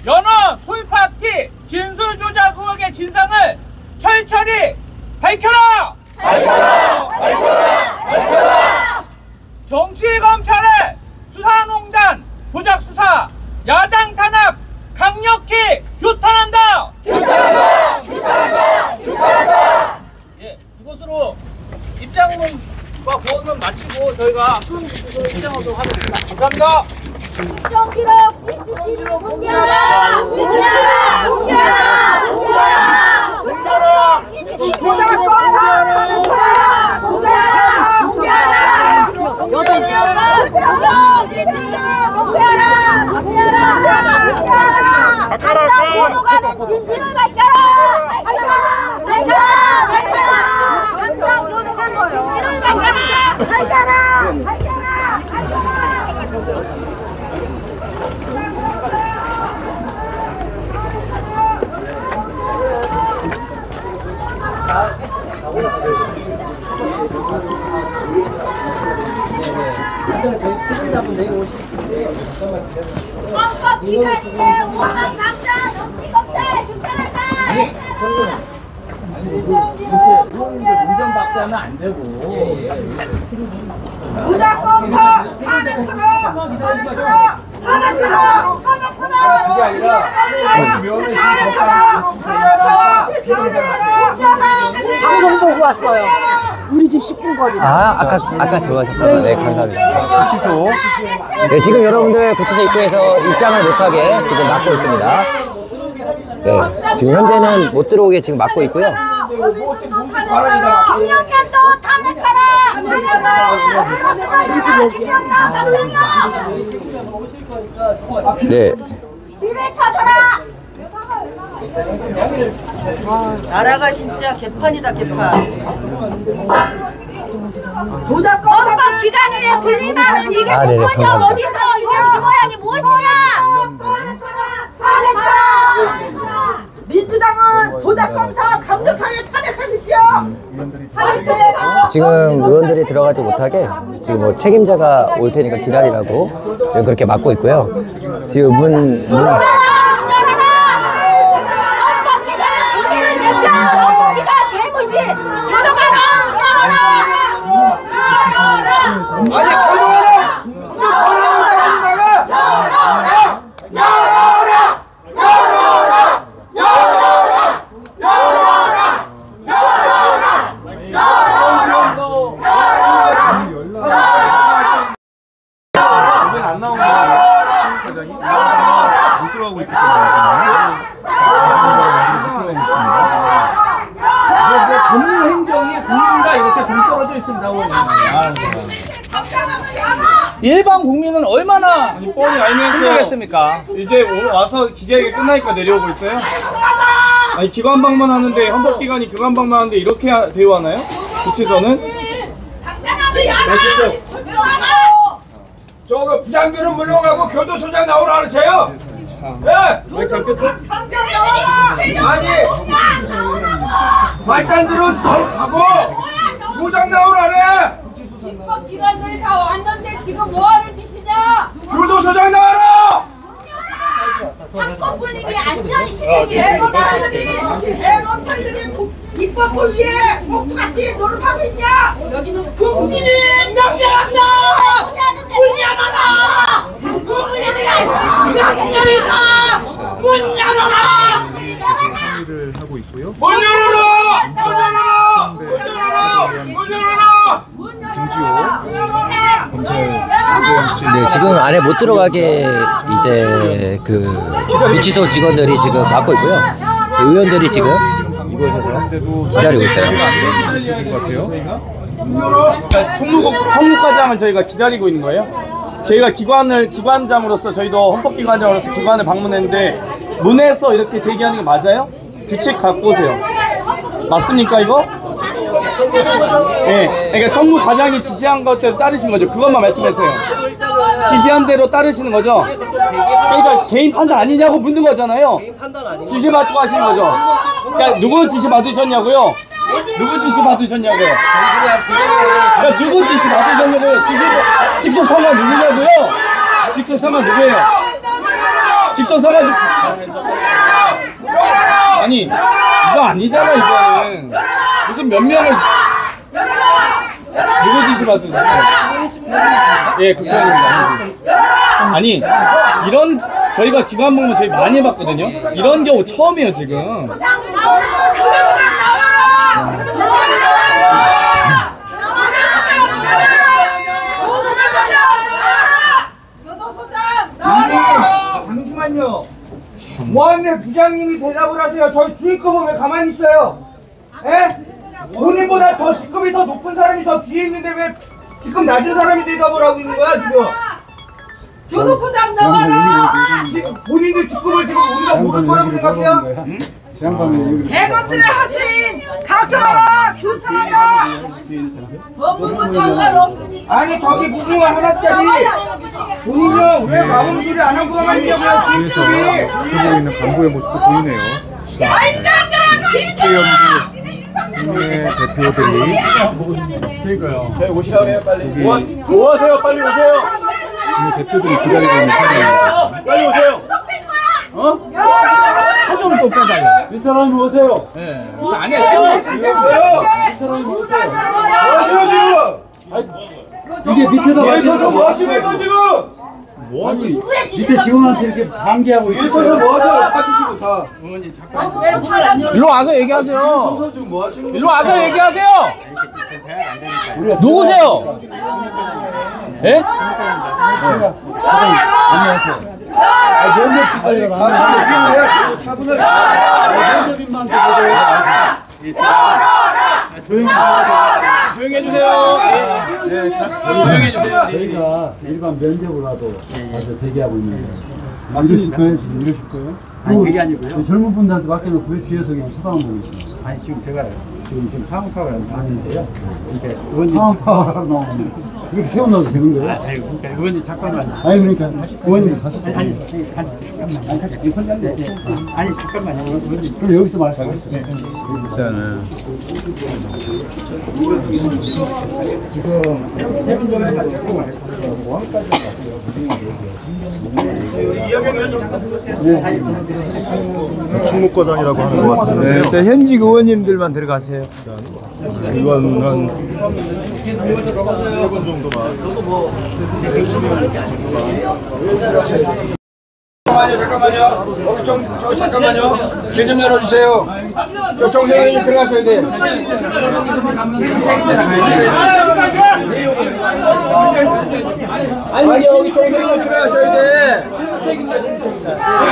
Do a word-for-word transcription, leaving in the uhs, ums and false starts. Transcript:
연어 수입파티 진술 조작 의혹의 진상을 철저히 밝혀라! 밝혀라! 밝혀라! 밝혀라! 정치검찰의 수사농단 조작 수사 야당 탄압 강력히 규탄한다! 규탄한다! 규탄한다! 규탄한다! 예, 이것으로 입장문과 보고는 마치고 저희가 수용기로 입장하도록 하겠습니다. 감사합니다. 정기록 씨씨티비 공개하라! 공개하라! 공개하라! 공개하라! 씨씨티비 조작 검사 공개하라! 공개하라! 공개하라! 공개하라! 씨씨티비 공개하라! 공개하라! 간단 도둑하는 진실을 밝혀라! 밝혀라! 밝혀라! 밝혀라! 간단 도둑하는 진실을 밝혀라! 밝혀라! 밝혀라! 밝혀라! 헌법 기관에 원한 강자 정치검찰 규탄한다! 이렇게 문전 박대하면 안 되고 부작검사 탄핵 풀어! 탄핵 풀어! 탄핵 풀어! 탄핵 풀어! 그게 아니라 면허 방송 보고 왔어요. 우리 집 십 분 거리. 아, 아까, 아까 들어가셨다고요? 네, 감사합니다. 구치소. 네, 지금 여러분들 구치소 입구에서 입장을 못하게 지금 막고 있습니다. 네, 지금 현재는 못 들어오게 지금 막고 있고요. 김영란도 탄핵하라! 네. 뒤를 타더라! 나라가 진짜 개판이다, 개판. 헌법 기관에 불림하는 이게 아, 네네, 누구냐? 감사합니다. 어디서 이게 이 모양이 무엇이냐? 탄핵하라! 민주당은 조작검사 강력하게 탄핵하십시오! 지금 의원들이 들어가지 못하게 지금 뭐 책임자가 올 테니까 기다리라고 지금 그렇게 막고 있고요. 지금 문, 문. 아니 걸어라! 걸어라! 열어라! 열어라! 열어라! 열어라! 열어라! 열어라! 이건 안 나오는 거예요. 과장이 못 들어가고 있기 때문에 법률 행정이 국민과 이렇게 동떨어져 있습니다. 아, 일반 국민은 얼마나 뻔히 알면서 힘들겠습니까? 이제 오늘 와서 기자회견 끝나니까 내려오고 있어요? 아니 기관 방문하는데 헌법기관이 기관 방문하는데 이렇게 하, 대우하나요? 구치소는? 저거 부장들은 물러가고 교도소장 나오라 그러세요? 예! 왜 그렇겠어? 아니 말단들은 저 가고 소장 나오라 그래! 입법기관들이 다 왔는데 지금 뭐하는 짓이냐? 교도소장 나와라! 상권 분리기 안전이 실행이에요. 대검찰들이 대검찰들이 입법을 위해 목같이 노력하고 있냐? 여기는 국민이 명령한다. 문 열어라. 국민이 명령이다. 문 열어라. 를 하고 있고요. 문 열어라! 문 열어라! 문 열어라! 문 열어라! 네, 지금 안에 못 들어가게 이제 그 구치소 직원들이 지금 막고 있고요. 의원들이 지금 이곳에서 기다리고 있어요. 그러니까 총무국 총무과장을 저희가 기다리고 있는 거예요. 저희가 기관을 기관장으로서 저희도 헌법기관장으로서 기관을 방문했는데 문에서 이렇게 대기하는 게 맞아요? 규칙 갖고 오세요. 맞습니까 이거? 네, 그러니까 총무과장이 지시한 것대로 따르신 거죠. 그것만 말씀하세요. 지시한 대로 따르시는 거죠. 그러니까 개인 판단 아니냐고 묻는 거잖아요. 지시 받고 하시는 거죠. 그러니까 누구 지시 받으셨냐고요? 누구 지시 받으셨냐고요? 그러니까 누구 지시 받으셨냐고요? 지시 직속 성함 누구냐고요? 직속 성함 누구예요? 직선 서가지고 아니 이거 아니잖아 이거는 무슨 몇 명을 누구 지시 받으셨어요? 예, 국회의원입니다. 아니 이런 저희가 기관 복무 저희 많이 해봤거든요. 이런 경우 처음이에요 지금. 잠시만요. 뭐하네 부장님이 대답을 하세요. 저희 주인급은 왜 가만히 있어요? 에? 본인보다 더 직급이 더 높은 사람이 저 뒤에 있는데 왜 직급 낮은 사람이 대답을 하고 있는 거야 지금? 교도소장 나와라! 지금 본인들 직급을 지금 우리가 모를 거라고 생각해요? 대관들의 하신 각서하라 규탄하라. 법무부 장관 없으니까. 아니 저기 무궁화 하나짜리 본인요 왜 마음 소리 안 하고 가만히 있냐고요 지금까지. 하고 있는 간부의 모습도 보이네요. 국회 대표들이 그러니까요. 저희 오시라고 해요 빨리. 뭐, 뭐 하세요? 빨리 오세요. 국회 대표들이 기다리고 있는 상황입니다. 빨리 오세요. 어? 사정을 또 빼달라. 이 사람이 오세요. 예. 안 했어. 이게 뭐예요? 뭐 하세요 지금? 이게 밑에서 뒤에 서서 뭐 하시는 거 지금? 아니 밑에 직원한테 이렇게 방기하고 뒤에 서서 뭐 하세요? 빠지시고 다. 일로 와서 얘기하세요. 서서 지금 뭐 하시는 일로 와서 얘기하세요. 누구세요? 예? 안녕하세요. 아, 면접까지 거예요? 차분하게. 면접인만 조용히 해주세요. 조용히 해주세요. 저희가 일반 면접을 와도 가서 대기하고 있는 거예요. 이러실 거예요? 지금 이러실 거예요? 아니 그게 아니고요. 젊은 분들한테 맡겨놓고 왜 뒤에서 그냥 쳐다보고 있어요? 아니 지금 제가 지금 지금 상파를 하는데요. 이렇게 의원님, 상황 파악하러 나오면 이렇게 세워놔도 되는 거예요? 아니 그러니까 의원님 잠깐만. 아니 그러니까 의원님 가서 아니 아니 잠깐만. 아니 잠깐만. 아니 잠깐만요. 의원님. 그럼 여기서 말씀하세요. 일단은 충무과장이라고 하는 것 같은데요. 네, 현직 의원님들만 들어가세요. 이건 한 세 분 정도만. 잠깐만요, 잠깐만요. 여기 좀, 저 잠깐만요. 길 좀 열어주세요. 저 정세현님 들어가셔야 돼. 아니, 여기 정세현님 들어가셔야 돼.